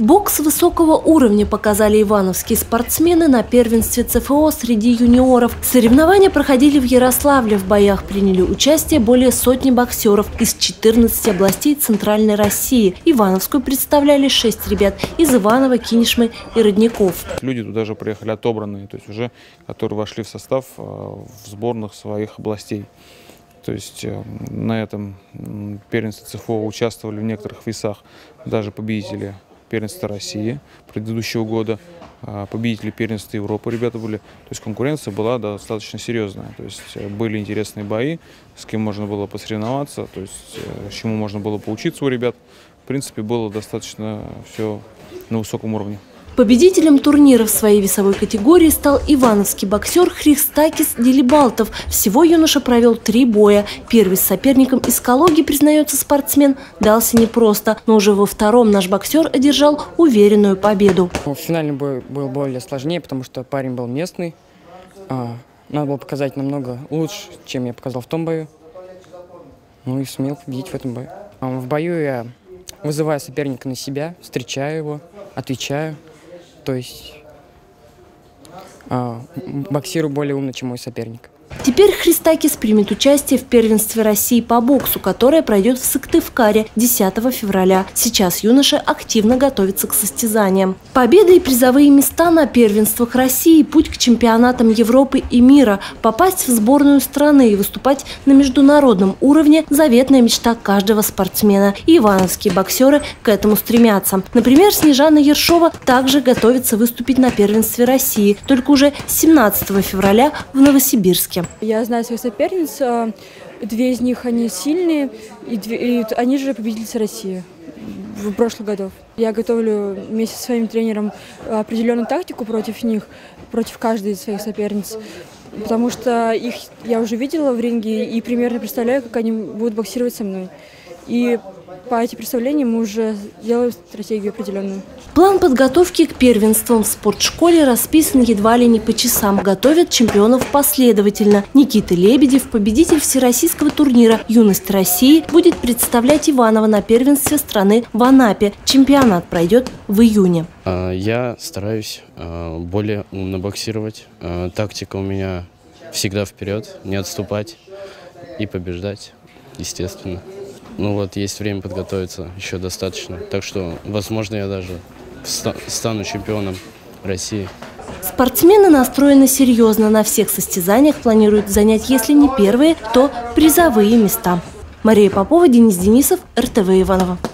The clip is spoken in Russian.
Бокс высокого уровня показали ивановские спортсмены на первенстве ЦФО среди юниоров. Соревнования проходили в Ярославле. В боях приняли участие более сотни боксеров из 14 областей Центральной России. Ивановскую представляли 6 ребят из Иванова, Кинешмы и Родников. Люди туда же приехали отобранные, то есть уже, которые вошли в состав в сборных своих областей. То есть на этом первенстве ЦФО участвовали в некоторых весах даже победители первенства России предыдущего года, победители первенства Европы ребята были. То есть конкуренция была достаточно серьезная. То есть были интересные бои, с кем можно было посоревноваться, то есть чему можно было поучиться у ребят. В принципе, было достаточно все на высоком уровне. Победителем турнира в своей весовой категории стал ивановский боксер Христакис Делибалтов. Всего юноша провел 3 боя. Первый с соперником из Калуги, признается спортсмен, дался непросто, но уже во втором наш боксер одержал уверенную победу. Финальный бой был более сложнее, потому что парень был местный. Надо было показать намного лучше, чем я показал в том бою. Ну и сумел победить в этом бою. В бою я вызываю соперника на себя, встречаю его, отвечаю. То есть боксирую более умно, чем мой соперник. Теперь Христакис примет участие в первенстве России по боксу, которое пройдет в Сыктывкаре 10 февраля. Сейчас юноша активно готовится к состязаниям. Победы и призовые места на первенствах России, путь к чемпионатам Европы и мира, попасть в сборную страны и выступать на международном уровне – заветная мечта каждого спортсмена. И ивановские боксеры к этому стремятся. Например, Снежана Ершова также готовится выступить на первенстве России, только уже 17 февраля в Новосибирске. Я знаю своих соперниц, 2 из них они сильные, и они же победительницы России в прошлых годах. Я готовлю вместе со своим тренером определенную тактику против них, против каждой из своих соперниц, потому что их я уже видела в ринге и примерно представляю, как они будут боксировать со мной. И по этим представлениям мы уже делаем стратегию определенную. План подготовки к первенствам в спортшколе расписан едва ли не по часам. Готовят чемпионов последовательно. Никита Лебедев, победитель всероссийского турнира «Юность России», будет представлять Иваново на первенстве страны в Анапе. Чемпионат пройдет в июне. Я стараюсь более умно боксировать. Тактика у меня всегда вперед, не отступать и побеждать, естественно. Ну вот, есть время подготовиться еще достаточно. Так что, возможно, я даже стану чемпионом России. Спортсмены настроены серьезно. На всех состязаниях планируют занять, если не первые, то призовые места. Мария Попова, Денис Денисов, РТВ Иваново.